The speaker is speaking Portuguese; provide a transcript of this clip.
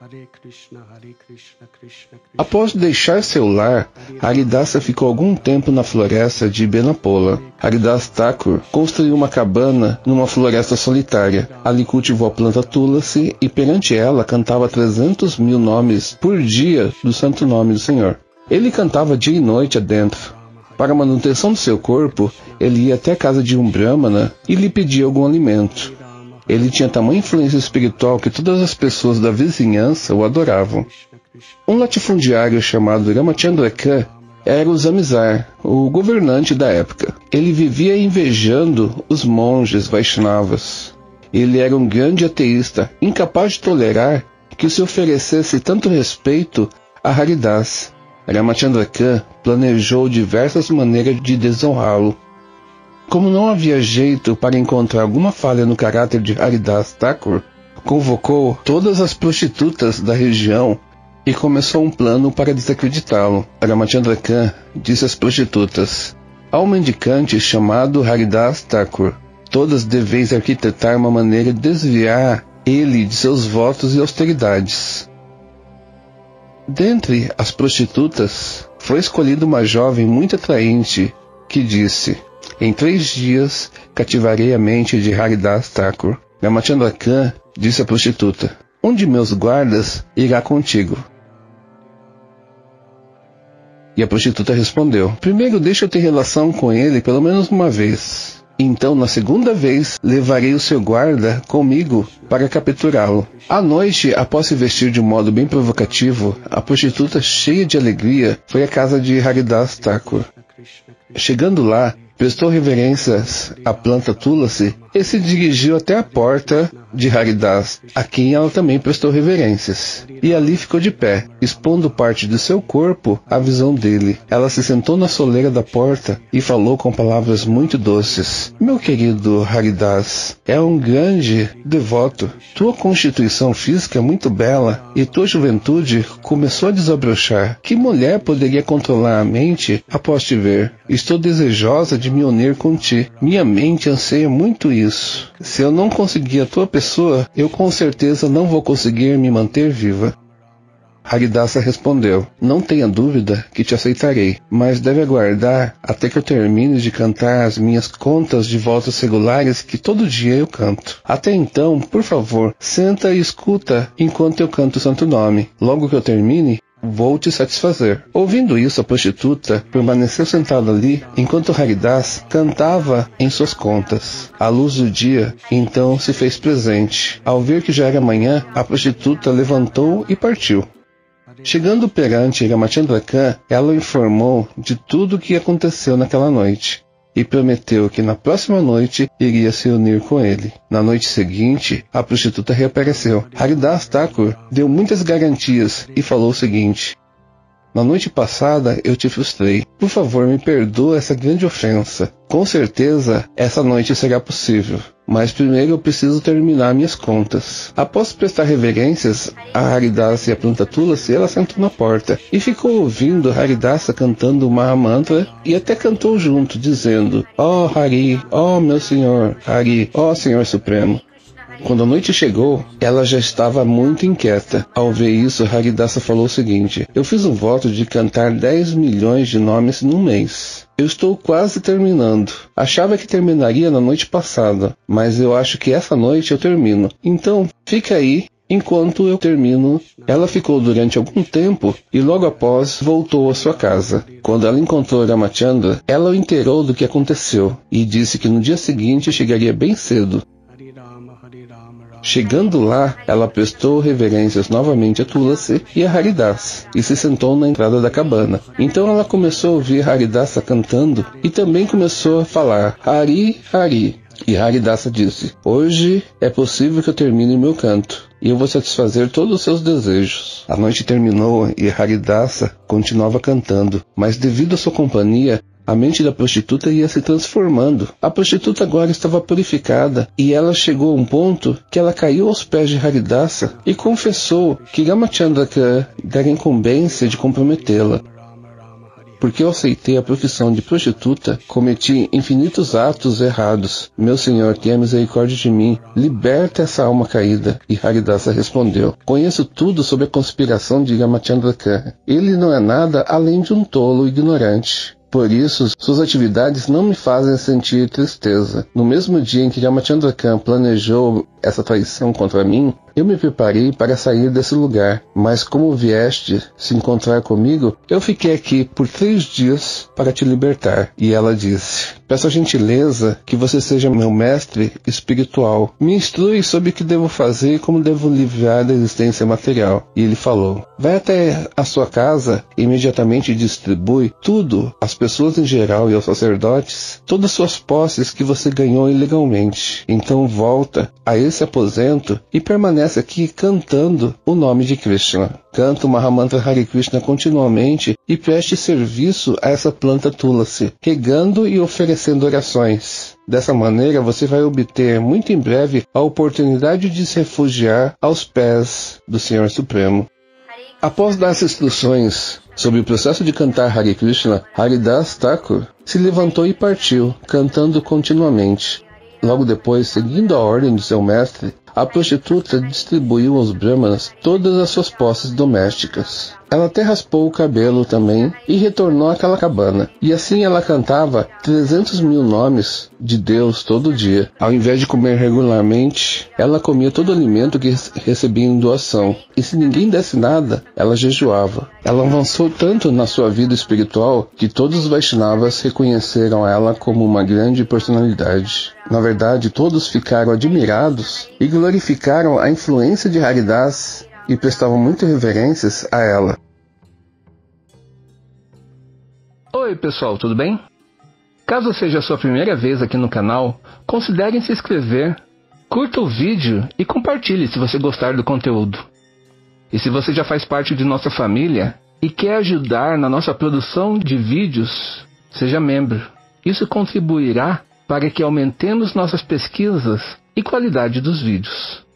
Após deixar seu lar, Haridasa ficou algum tempo na floresta de Benapola. Haridas Thakur construiu uma cabana numa floresta solitária. Ali cultivou a planta Tulasi e perante ela cantava 300.000 nomes por dia do santo nome do Senhor. Ele cantava dia e noite adentro. Para a manutenção do seu corpo, ele ia até a casa de um Brahmana e lhe pedia algum alimento. Ele tinha tamanha influência espiritual que todas as pessoas da vizinhança o adoravam. Um latifundiário chamado Ramachandra era o Zamizar, o governante da época. Ele vivia invejando os monges Vaishnavas. Ele era um grande ateísta, incapaz de tolerar que se oferecesse tanto respeito a Haridas. Ramachandra planejou diversas maneiras de desonrá-lo. Como não havia jeito para encontrar alguma falha no caráter de Haridas Thakur, convocou todas as prostitutas da região e começou um plano para desacreditá-lo. Ramachandra disse às prostitutas: há um mendicante chamado Haridas Thakur. Todas deveis arquitetar uma maneira de desviar ele de seus votos e austeridades. Dentre as prostitutas, foi escolhida uma jovem muito atraente que disse: em 3 dias cativarei a mente de Haridas Thakur. Ramachandra disse à prostituta: um de meus guardas irá contigo. E a prostituta respondeu: primeiro deixa eu ter relação com ele pelo menos uma vez. Então, na segunda vez, levarei o seu guarda comigo para capturá-lo. À noite, após se vestir de um modo bem provocativo, a prostituta, cheia de alegria, foi à casa de Haridas Thakur. Chegando lá, prestou reverências à planta Tulasi e se dirigiu até a porta de Haridas, a quem ela também prestou reverências. E ali ficou de pé, expondo parte de seu corpo à visão dele. Ela se sentou na soleira da porta e falou com palavras muito doces: meu querido Haridas, é um grande devoto. Tua constituição física é muito bela e tua juventude começou a desabrochar. Que mulher poderia controlar a mente após te ver? Estou desejosa de me unir com ti. Minha mente anseia muito isso. Se eu não conseguir a tua pessoa, eu com certeza não vou conseguir me manter viva. Haridasa respondeu: não tenha dúvida que te aceitarei, mas deve aguardar até que eu termine de cantar as minhas contas de votos regulares que todo dia eu canto. Até então, por favor, senta e escuta enquanto eu canto o santo nome. Logo que eu termine, vou te satisfazer. Ouvindo isso, a prostituta permaneceu sentada ali, enquanto Haridas cantava em suas contas. A luz do dia, então, se fez presente. Ao ver que já era manhã, a prostituta levantou e partiu. Chegando perante Ramachandra, ela o informou de tudo o que aconteceu naquela noite e prometeu que na próxima noite iria se unir com ele. Na noite seguinte, a prostituta reapareceu. Haridas Thakur deu muitas garantias e falou o seguinte: na noite passada eu te frustrei. Por favor, me perdoa essa grande ofensa. Com certeza, essa noite será possível. Mas primeiro eu preciso terminar minhas contas. Após prestar reverências a Haridasa e a planta Tulasi, ela sentou na porta e ficou ouvindo Haridasa cantando o Mahamantra e até cantou junto, dizendo: ó Hari, ó meu Senhor, Hari, ó Senhor Supremo. Quando a noite chegou, ela já estava muito inquieta. Ao ver isso, Haridasa falou o seguinte: eu fiz um voto de cantar 10 milhões de nomes num mês. Eu estou quase terminando. Achava que terminaria na noite passada, mas eu acho que essa noite eu termino. Então, fica aí enquanto eu termino. Ela ficou durante algum tempo e logo após voltou à sua casa. Quando ela encontrou Ramachandra, ela o inteirou do que aconteceu e disse que no dia seguinte chegaria bem cedo. Chegando lá, ela prestou reverências novamente a Tulasi e a Haridas e se sentou na entrada da cabana. Então ela começou a ouvir Haridasa cantando e também começou a falar: Hari, Hari. E Haridasa disse: hoje é possível que eu termine meu canto e eu vou satisfazer todos os seus desejos. A noite terminou e Haridasa continuava cantando, mas devido à sua companhia, a mente da prostituta ia se transformando. A prostituta agora estava purificada e ela chegou a um ponto que ela caiu aos pés de Haridasa e confessou que Ramachandra dera incumbência de comprometê-la. porque eu aceitei a profissão de prostituta, cometi infinitos atos errados. Meu Senhor, tenha misericórdia de mim. Liberta essa alma caída. E Haridasa respondeu: conheço tudo sobre a conspiração de Ramachandra. Ele não é nada além de um tolo ignorante. Por isso, suas atividades não me fazem sentir tristeza. No mesmo dia em que Ramachandra planejou essa traição contra mim, eu me preparei para sair desse lugar, mas como vieste se encontrar comigo, eu fiquei aqui por 3 dias para te libertar. E ela disse: peço a gentileza que você seja meu mestre espiritual. Me instrui sobre o que devo fazer e como devo livrar da existência material. E ele falou: vai até a sua casa e imediatamente distribui tudo às pessoas em geral e aos sacerdotes, todas as suas posses que você ganhou ilegalmente. Então volta a esse aposento e permanece aqui cantando o nome de Krishna. Canta o Mahamantra Hare Krishna continuamente e preste serviço a essa planta Tulasi, regando e oferecendo orações. Dessa maneira você vai obter muito em breve a oportunidade de se refugiar aos pés do Senhor Supremo. Após dar as instruções sobre o processo de cantar Hare Krishna, Haridas Thakur se levantou e partiu, cantando continuamente. Logo depois, seguindo a ordem de seu mestre, a prostituta distribuiu aos brahmanas todas as suas posses domésticas. Ela até raspou o cabelo também e retornou àquela cabana. E assim ela cantava 300.000 nomes de Deus todo dia. Ao invés de comer regularmente, ela comia todo o alimento que recebia em doação. E se ninguém desse nada, ela jejuava. Ela avançou tanto na sua vida espiritual que todos os Vaishnavas reconheceram ela como uma grande personalidade. Na verdade, todos ficaram admirados e glorificaram a influência de Haridas e prestavam muitas reverências a ela. Oi pessoal, tudo bem? Caso seja a sua primeira vez aqui no canal, considere se inscrever, curta o vídeo e compartilhe se você gostar do conteúdo. E se você já faz parte de nossa família e quer ajudar na nossa produção de vídeos, seja membro. Isso contribuirá para que aumentemos nossas pesquisas e qualidade dos vídeos.